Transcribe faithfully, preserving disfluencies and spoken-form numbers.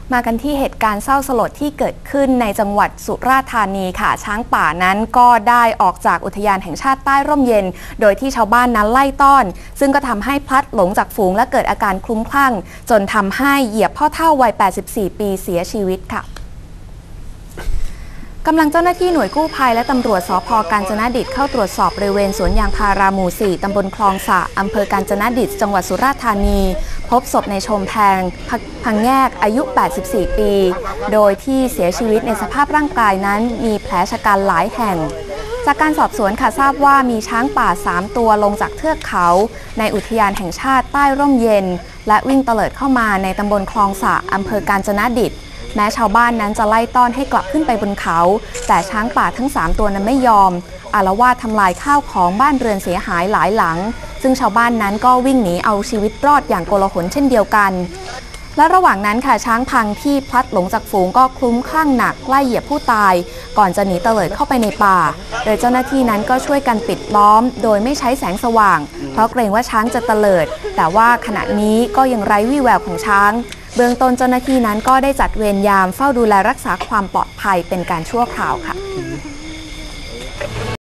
มากันที่เหตุการณ์เศร้าสลดที่เกิดขึ้นในจังหวัดสุราษฎร์ธานีค่ะช้างป่านั้นก็ได้ออกจากอุทยานแห่งชาติใต้ร่มเย็นโดยที่ชาวบ้านนั้นไล่ต้อนซึ่งก็ทำให้พลัดหลงจากฝูงและเกิดอาการคลุ้มคลั่งจนทำให้เหยียบพ่อเฒ่าวัยแปดสิบสี่ปีเสียชีวิตค่ะกำลังเจ้าหน้าที่หน่วยกู้ภัยและตำรวจสภ.กาญจนดิตเข้าตรวจสอบบริเวณสวนยางพาราหมู่สี่ตำบลคลองสะอำเภอกาญจนดิตจังหวัดสุราษฎร์ธานีพบศพในชมแพงพังแงกอายุแปดสิบสี่ปีโดยที่เสียชีวิตในสภาพร่างกายนั้นมีแผลชะกันหลายแห่งจากการสอบสวนค่ะทราบว่ามีช้างป่าสามตัวลงจากเทือกเขาในอุทยานแห่งชาติใต้ร่มเย็นและวิ่งเตลิดเข้ามาในตำบลคลองสะอำเภอกาญจนดิตแม้ชาวบ้านนั้นจะไล่ต้อนให้กลับขึ้นไปบนเขาแต่ช้างป่าทั้งสามตัวนั้นไม่ยอมอาละวาดทำลายข้าวของบ้านเรือนเสียหายหลายหลังซึ่งชาวบ้านนั้นก็วิ่งหนีเอาชีวิตรอดอย่างโกลาหลเช่นเดียวกันและระหว่างนั้นค่ะช้างพังที่พลัดหลงจากฝูงก็คลุ้มคลั่งหนักไล่เหยียบผู้ตายก่อนจะหนีเตลิดเข้าไปในป่าโดยเจ้าหน้าที่นั้นก็ช่วยกันปิดล้อมโดยไม่ใช้แสงสว่างเพราะเกรงว่าช้างจะเตลิดแต่ว่าขณะนี้ก็ยังไร้วี่แววของช้างเบื้องต้นเจ้าหน้าที่นั้นก็ได้จัดเวรยามเฝ้าดูแลรักษาความปลอดภัยเป็นการชั่วคราวค่ะ